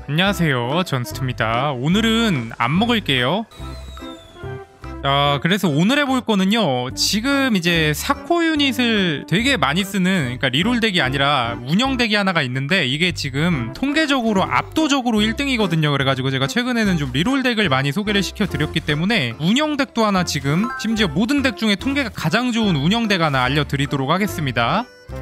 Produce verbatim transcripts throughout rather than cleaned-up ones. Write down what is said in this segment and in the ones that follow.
안녕하세요, 전스투입니다. 오늘은 안 먹을게요. 아, 그래서 오늘 해볼 거는요, 지금 이제 사코 유닛을 되게 많이 쓰는, 그러니까 리롤 덱이 아니라 운영 덱이 하나가 있는데, 이게 지금 통계적으로 압도적으로 일 등이거든요. 그래가지고 제가 최근에는 좀 리롤 덱을 많이 소개를 시켜드렸기 때문에 운영 덱도 하나, 지금 심지어 모든 덱 중에 통계가 가장 좋은 운영 덱 하나 알려드리도록 하겠습니다.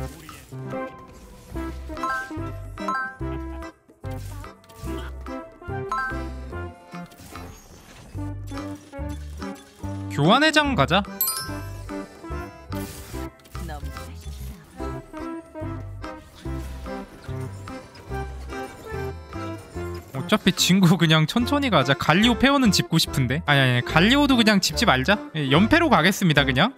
교환회장 가자. 어차피 진구 그냥 천천히 가자. 갈리오 페어는 짚고 싶은데. 아니 아니 갈리오도 그냥 짚지 말자. 연패로 가겠습니다 그냥.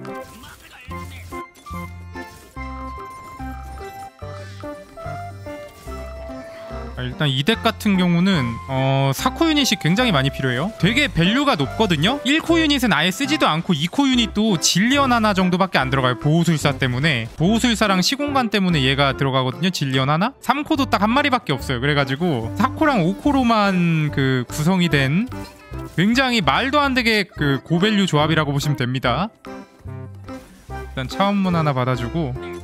일단 이 덱 같은 경우는 어, 사 코 유닛이 굉장히 많이 필요해요. 되게 밸류가 높거든요. 일 코 유닛은 아예 쓰지도 않고 이 코 유닛도 질리언 하나 정도밖에 안 들어가요. 보호술사 때문에. 보호술사랑 시공간 때문에 얘가 들어가거든요. 질리언 하나? 삼 코도 딱 한 마리밖에 없어요. 그래가지고 사 코랑 오 코로만 그 구성이 된 굉장히 말도 안 되게 그 고밸류 조합이라고 보시면 됩니다. 일단 차원문 하나 받아주고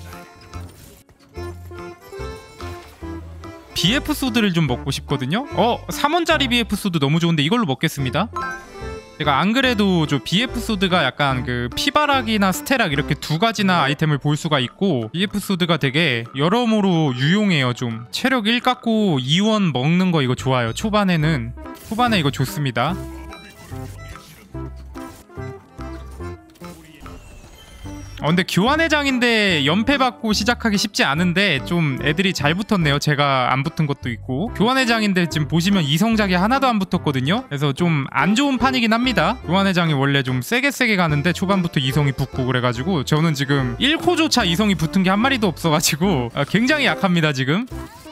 비에프 소드를 좀 먹고 싶거든요. 어? 삼 원짜리 비에프 소드 너무 좋은데 이걸로 먹겠습니다. 제가 안 그래도 저 비에프 소드가 약간 그 피바락이나 스테락 이렇게 두 가지나 아이템을 볼 수가 있고, 비에프 소드가 되게 여러모로 유용해요. 좀 체력 일 깎고 이 원 먹는 거 이거 좋아요. 초반에는 초반에 이거 좋습니다. 어, 근데 교환회장인데 연패받고 시작하기 쉽지 않은데 좀 애들이 잘 붙었네요. 제가 안 붙은 것도 있고. 교환회장인데 지금 보시면 이성작이 하나도 안 붙었거든요. 그래서 좀 안 좋은 판이긴 합니다. 교환회장이 원래 좀 세게 세게 가는데 초반부터 이성이 붙고 그래가지고 저는 지금 일 코조차 이성이 붙은 게 한 마리도 없어가지고 아, 굉장히 약합니다 지금.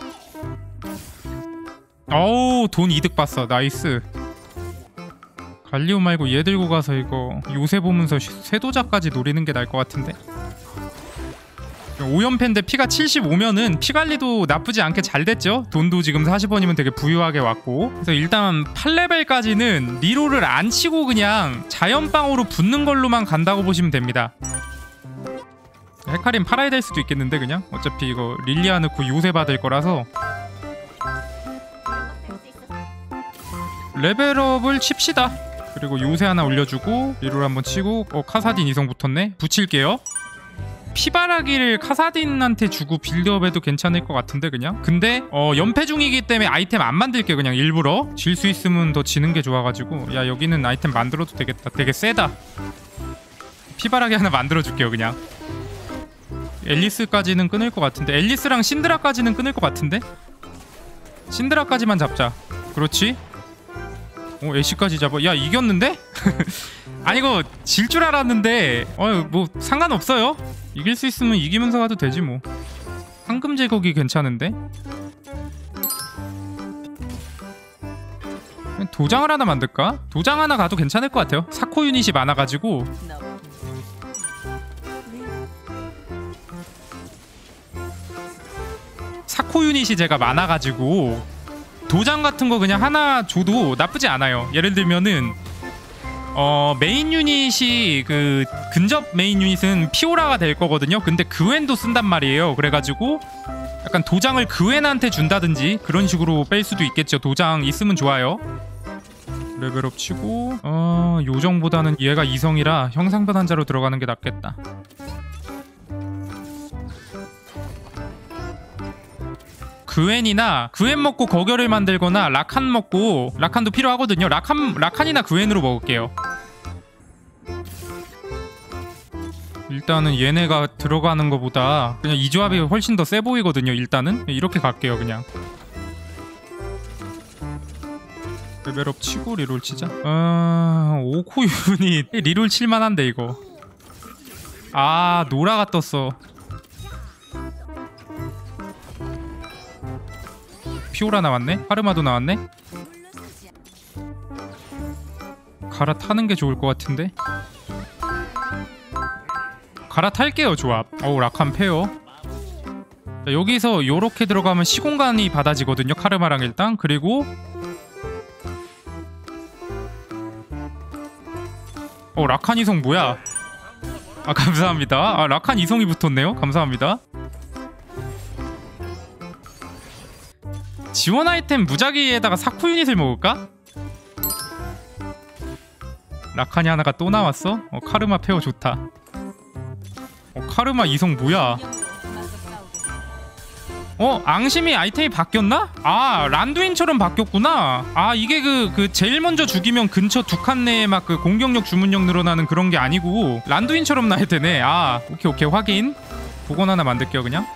어우 돈 이득 봤어. 나이스. 갈리오 말고 얘 들고 가서 이거 요새 보면서 쇄도자까지 노리는 게 나을 것 같은데. 오 연패인데 피가 칠십오면은 피관리도 나쁘지 않게 잘 됐죠. 돈도 지금 사십 원이면 되게 부유하게 왔고. 그래서 일단 팔 레벨까지는 리롤을 안 치고 그냥 자연빵으로 붙는 걸로만 간다고 보시면 됩니다. 헤카림 팔아야 될 수도 있겠는데 그냥. 어차피 이거 릴리아 넣고 요새 받을 거라서 레벨업을 칩시다. 그리고 요새 하나 올려주고 리롤 한번 치고. 어 카사딘 이성 붙었네. 붙일게요. 피바라기를 카사딘한테 주고 빌드업해도 괜찮을 것 같은데 그냥. 근데 어 연패 중이기 때문에 아이템 안 만들게요 그냥. 일부러 질 수 있으면 더 지는 게 좋아가지고. 야 여기는 아이템 만들어도 되겠다. 되게 세다. 피바라기 하나 만들어줄게요 그냥. 앨리스까지는 끊을 것 같은데. 앨리스랑 신드라까지는 끊을 것 같은데. 신드라까지만 잡자. 그렇지. 어 애쉬까지 잡아. 야 이겼는데? 아니 이거 질 줄 알았는데 어 뭐 상관없어요. 이길 수 있으면 이기면서 가도 되지 뭐. 황금 제거기 괜찮은데? 도장을 하나 만들까? 도장 하나 가도 괜찮을 것 같아요. 사 코 유닛이 많아가지고. 사 코 유닛이 제가 많아가지고 도장 같은 거 그냥 하나 줘도 나쁘지 않아요. 예를 들면은 어 메인 유닛이 그 근접 메인 유닛은 피오라가 될 거거든요. 근데 그웬도 쓴단 말이에요. 그래가지고 약간 도장을 그웬한테 준다든지 그런 식으로 뺄 수도 있겠죠. 도장 있으면 좋아요. 레벨업 치고 어 요정보다는 얘가 이성이라 형상변환자로 들어가는 게 낫겠다. 그웬이나 그웬 먹고 거결을 만들거나 라칸 먹고. 라칸도 필요하거든요. 라칸, 라칸이나 그웬으로 먹을게요. 일단은 얘네가 들어가는 것보다 그냥 이 조합이 훨씬 더 세 보이거든요. 일단은 이렇게 갈게요 그냥. 레벨업 치고 리롤 치자. 아... 오 코 유닛 리롤 칠만한데 이거. 아 노라가 떴어. 피오라 나왔네? 하르마도 나왔네? 갈아타는 게 좋을 것 같은데? 갈아탈게요 조합. 어우 라칸 페어. 자, 여기서 요렇게 들어가면 시공간이 받아지거든요. 카르마랑 일단. 그리고 어 라칸 이성 뭐야? 아 감사합니다. 아 라칸 이성이 붙었네요. 감사합니다. 지원 아이템 무작위에다가 사쿠 유닛을 먹을까? 라칸이 하나가 또 나왔어? 어 카르마 페어 좋다. 어 카르마 이성 뭐야? 어? 앙심이 아이템이 바뀌었나? 아 란두인처럼 바뀌었구나. 아 이게 그, 그 제일 먼저 죽이면 근처 두 칸 내에 막 그 공격력 주문력 늘어나는 그런 게 아니고 란두인처럼 나야 되네. 아 오케이 오케이 확인. 복원 하나 만들게요 그냥.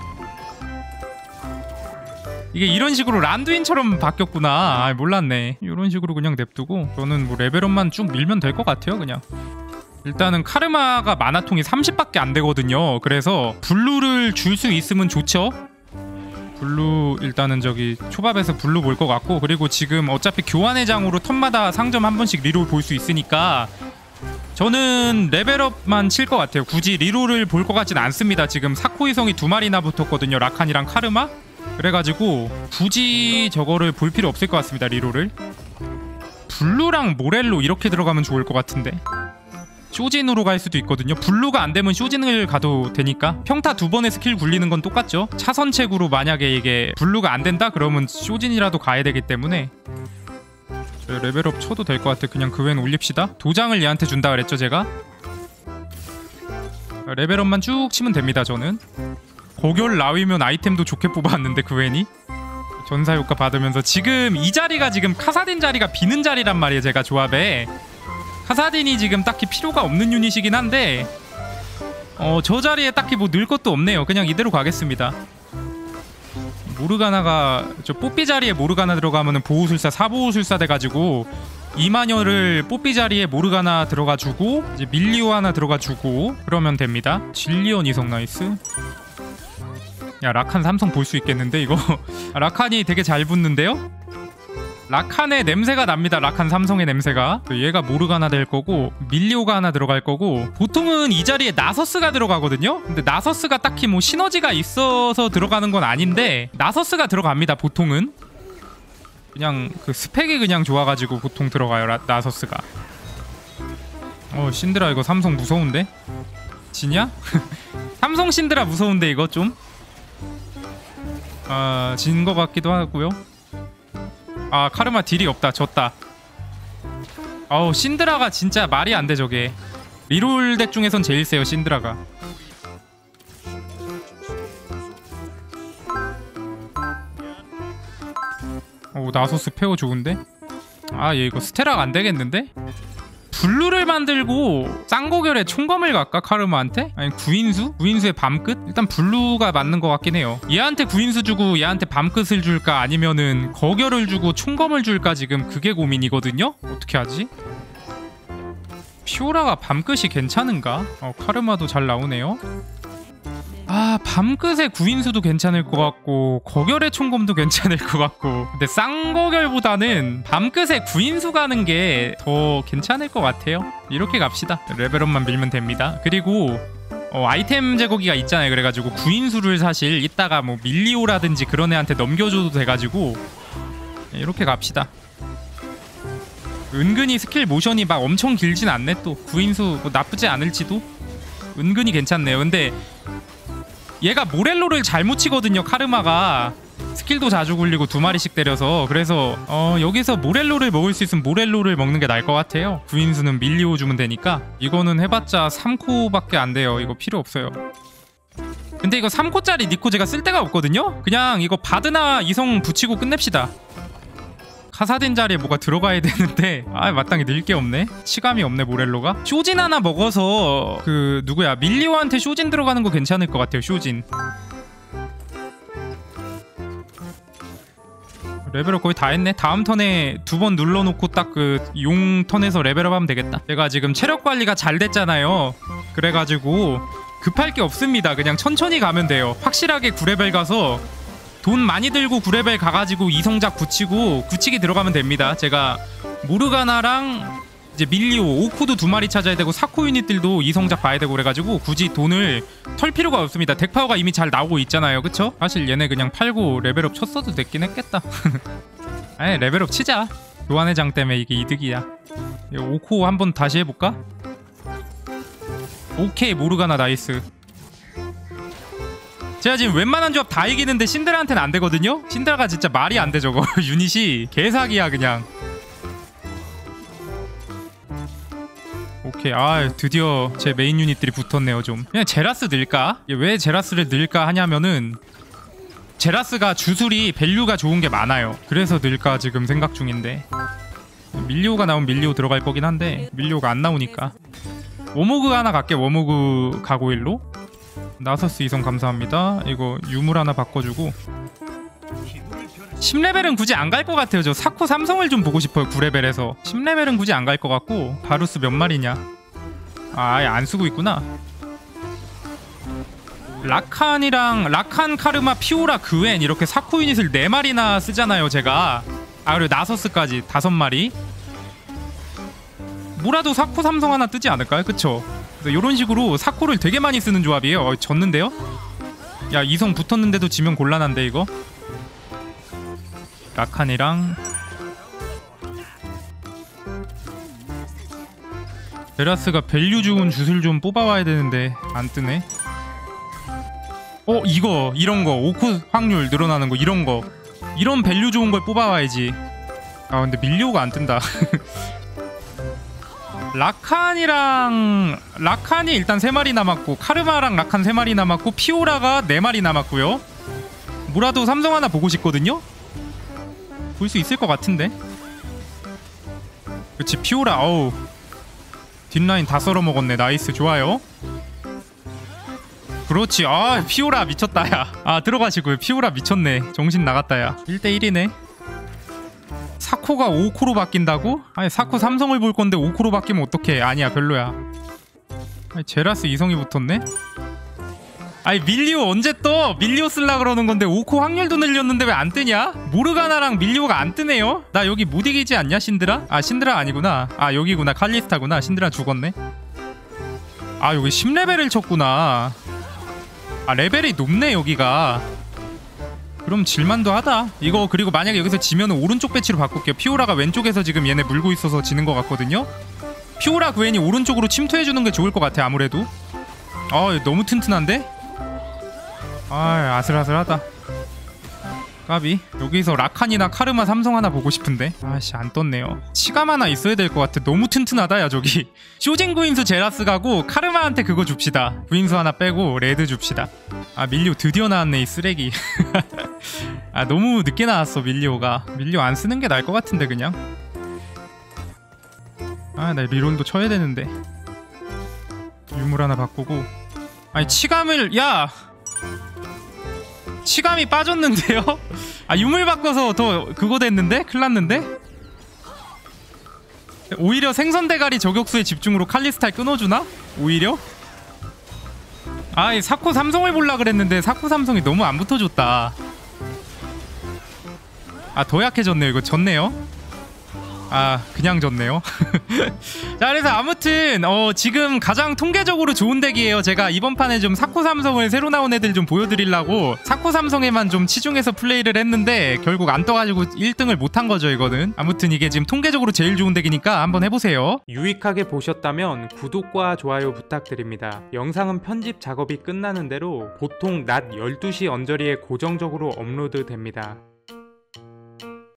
이게 이런 식으로 란두인처럼 바뀌었구나. 아 몰랐네. 이런 식으로 그냥 냅두고 저는 뭐 레벨업만 쭉 밀면 될 것 같아요 그냥. 일단은 카르마가 마나통이 삼십밖에 안 되거든요. 그래서 블루를 줄 수 있으면 좋죠. 블루 일단은 저기 초밥에서 블루 볼 것 같고, 그리고 지금 어차피 교환의 장으로 턴마다 상점 한 번씩 리롤 볼 수 있으니까 저는 레벨업만 칠 것 같아요. 굳이 리롤을 볼 것 같진 않습니다. 지금 사코이성이 두 마리나 붙었거든요. 라칸이랑 카르마. 그래가지고 굳이 저거를 볼 필요 없을 것 같습니다. 리롤을. 블루랑 모렐로 이렇게 들어가면 좋을 것 같은데. 쇼진으로 갈 수도 있거든요. 블루가 안 되면 쇼진을 가도 되니까. 평타 두 번의 스킬 굴리는 건 똑같죠. 차선책으로 만약에 이게 블루가 안 된다 그러면 쇼진이라도 가야 되기 때문에 레벨업 쳐도 될 것 같아. 그냥 그 외엔 올립시다. 도장을 얘한테 준다 그랬죠 제가. 레벨업만 쭉 치면 됩니다. 저는 고결 라위면 아이템도 좋게 뽑아왔는데 그 외니 전사 효과 받으면서 지금 이 자리가 지금 카사딘 자리가 비는 자리란 말이에요. 제가 조합에 카사딘이 지금 딱히 필요가 없는 유닛이긴 한데 어, 저 자리에 딱히 뭐 늘 것도 없네요. 그냥 이대로 가겠습니다. 모르가나가 저 뽀삐 자리에 모르가나 들어가면은 보호술사 사보호술사 돼가지고 이마녀를 뽀삐 자리에 모르가나 들어가주고 이제 밀리오 하나 들어가주고 그러면 됩니다. 진리언 이성 나이스. 야 라칸 삼성 볼 수 있겠는데 이거. 라칸이 되게 잘 붙는데요? 라칸의 냄새가 납니다. 라칸 삼성의 냄새가. 얘가 모르가나 될 거고 밀리오가 하나 들어갈 거고, 보통은 이 자리에 나서스가 들어가거든요. 근데 나서스가 딱히 뭐 시너지가 있어서 들어가는 건 아닌데 나서스가 들어갑니다. 보통은 그냥 그 스펙이 그냥 좋아가지고 보통 들어가요. 라, 나서스가. 어 신드라 이거 삼성 무서운데? 지냐? 삼성 신드라 무서운데 이거 좀? 아 진 거 같기도 하고요. 아 카르마 딜이 없다. 졌다. 아우 신드라가 진짜 말이 안 돼. 저게 리롤 덱 중에선 제일 세요 신드라가. 오 나소스 페어 좋은데? 아 얘 이거 스테라가 안 되겠는데? 블루를 만들고 쌍고결에 총검을 갈까? 카르마한테? 아니 구인수? 구인수의 밤끝? 일단 블루가 맞는 것 같긴 해요. 얘한테 구인수 주고 얘한테 밤끝을 줄까? 아니면은 거결을 주고 총검을 줄까? 지금 그게 고민이거든요? 어떻게 하지? 피오라가 밤끝이 괜찮은가? 어 카르마도 잘 나오네요. 아 밤끝의 구인수도 괜찮을 것 같고 거결의 총검도 괜찮을 것 같고, 근데 쌍거결보다는 밤끝의 구인수 가는 게 더 괜찮을 것 같아요. 이렇게 갑시다. 레벨업만 밀면 됩니다. 그리고 어, 아이템 제거기가 있잖아요. 그래가지고 구인수를 사실 이따가 뭐 밀리오라든지 그런 애한테 넘겨줘도 돼가지고 이렇게 갑시다. 은근히 스킬 모션이 막 엄청 길진 않네. 또 구인수 뭐 나쁘지 않을지도. 은근히 괜찮네요. 근데 얘가 모렐로를 잘 묻히거든요. 카르마가 스킬도 자주 굴리고 두 마리씩 때려서. 그래서 어, 여기서 모렐로를 먹을 수 있으면 모렐로를 먹는 게 나을 것 같아요. 구인수는 밀리오 주면 되니까. 이거는 해봤자 삼 코밖에 안 돼요. 이거 필요 없어요. 근데 이거 삼 코짜리 니코 제가 쓸 데가 없거든요. 그냥 이거 바드나 이성 붙이고 끝냅시다. 카사딘 자리에 뭐가 들어가야 되는데 아 마땅히 늘 게 없네. 치감이 없네 모렐로가. 쇼진 하나 먹어서 그 누구야 밀리오한테 쇼진 들어가는 거 괜찮을 것 같아요. 쇼진 레벨업 거의 다 했네. 다음 턴에 두 번 눌러놓고 딱 그 용 턴에서 레벨업 하면 되겠다. 제가 지금 체력 관리가 잘 됐잖아요. 그래가지고 급할 게 없습니다. 그냥 천천히 가면 돼요. 확실하게 구 레벨 가서 돈 많이 들고 구 레벨 가가지고 이성작 붙이고 굳히기 들어가면 됩니다. 제가 모르가나랑 이제 밀리오, 오코도 두 마리 찾아야 되고 사코 유닛들도 이성작 봐야 되고 그래가지고 굳이 돈을 털 필요가 없습니다. 덱파워가 이미 잘 나오고 있잖아요. 그쵸? 사실 얘네 그냥 팔고 레벨업 쳤어도 됐긴 했겠다. 아니 레벨업 치자. 교환회장 때문에 이게 이득이야. 오코 한번 다시 해볼까? 오케이 모르가나 나이스. 제가 지금 웬만한 조합 다 이기는데 신드라한테는 안 되거든요? 신드라가 진짜 말이 안 돼 저거. 유닛이 개사기야 그냥. 오케이 아 드디어 제 메인 유닛들이 붙었네요 좀. 그냥 제라스 넣을까? 왜 제라스를 넣을까 하냐면은 제라스가 주술이 밸류가 좋은 게 많아요. 그래서 넣을까 지금 생각 중인데 밀리오가 나오면 밀리오 들어갈 거긴 한데 밀리오가 안 나오니까 워모그 하나 갈게. 워모그 가고일로 나서스 이성 감사합니다. 이거 유물 하나 바꿔주고 십 레벨은 굳이 안 갈 것 같아요. 저 사코 삼성을 좀 보고 싶어요. 구 레벨에서 십 레벨은 굳이 안 갈 것 같고. 바루스 몇 마리냐? 아 아예 안 쓰고 있구나. 라칸이랑 라칸, 카르마, 피오라, 그웬 이렇게 사코 유닛을 네 마리나 쓰잖아요 제가. 아 그리고 나서스까지 다섯 마리. 뭐라도 사코 삼성 하나 뜨지 않을까요? 그쵸? 그래서 이런 식으로 사코를 되게 많이 쓰는 조합이에요. 어, 졌는데요? 야 이성 붙었는데도 지면 곤란한데 이거? 라칸이랑 제라스가 밸류 좋은 주술 좀 뽑아와야 되는데 안 뜨네. 어 이거 이런거 오코 확률 늘어나는 거 이런거 이런 밸류 좋은 걸 뽑아와야지. 아 근데 밀리오가 안 뜬다. 라칸이랑 라칸이 일단 세 마리 남았고 카르마랑 라칸 세 마리 남았고 피오라가 네 마리 남았고요. 뭐라도 삼성 하나 보고 싶거든요? 볼 수 있을 것 같은데. 그치 피오라 어우 뒷라인 다 썰어먹었네. 나이스 좋아요. 그렇지 아 피오라 미쳤다 야. 아 들어가시고요. 피오라 미쳤네. 정신 나갔다 야. 일 대 일이네 사코가 오 코로 바뀐다고? 아니 사코 삼성을 볼 건데 오 코로 바뀌면 어떡해. 아니야 별로야. 아니 제라스 이성이 붙었네? 아니 밀리오 언제 떠? 밀리오 쓸라 그러는 건데 오 코 확률도 늘렸는데 왜 안 뜨냐? 모르가나랑 밀리오가 안 뜨네요? 나 여기 못 이기지 않냐 신드라? 아 신드라 아니구나. 아 여기구나 칼리스타구나. 신드라 죽었네. 아 여기 십 레벨을 쳤구나. 아 레벨이 높네 여기가. 그럼 질만도 하다 이거. 그리고 만약에 여기서 지면 오른쪽 배치로 바꿀게요. 피오라가 왼쪽에서 지금 얘네 물고 있어서 지는 것 같거든요. 피오라 그웬이 오른쪽으로 침투해주는 게 좋을 것 같아 아무래도. 아 너무 튼튼한데? 아 아슬아슬하다. 까비. 여기서 라칸이나 카르마 삼성 하나 보고 싶은데 아씨 안 떴네요. 치감 하나 있어야 될 것 같아. 너무 튼튼하다 야 저기. 쇼진 구인수 제라스 가고 카르마한테 그거 줍시다. 구인수 하나 빼고 레드 줍시다. 아 밀리오 드디어 나왔네 이 쓰레기. 아 너무 늦게 나왔어 밀리오가. 밀리오 안 쓰는 게 나을 것 같은데 그냥. 아 나 리론도 쳐야 되는데. 유물 하나 바꾸고. 아니 치감을 야 치감이 빠졌는데요? 아 유물 바꿔서 더 그거 됐는데? 큰일 났는데? 오히려 생선대가리 저격수의 집중으로 칼리스타를 끊어주나? 오히려? 아이 사코 삼성을 볼라 그랬는데 사코 삼성이 너무 안 붙어줬다. 아 더 약해졌네요. 이거 졌네요. 아 그냥 졌네요. 자 그래서 아무튼 어 지금 가장 통계적으로 좋은 덱이에요. 제가 이번 판에 좀 사코 삼성을 새로 나온 애들 좀 보여드리려고 사코 삼성에만 좀 치중해서 플레이를 했는데 결국 안 떠가지고 일 등을 못한 거죠 이거는. 아무튼 이게 지금 통계적으로 제일 좋은 덱이니까 한번 해보세요. 유익하게 보셨다면 구독과 좋아요 부탁드립니다. 영상은 편집 작업이 끝나는 대로 보통 낮 열두 시 언저리에 고정적으로 업로드 됩니다.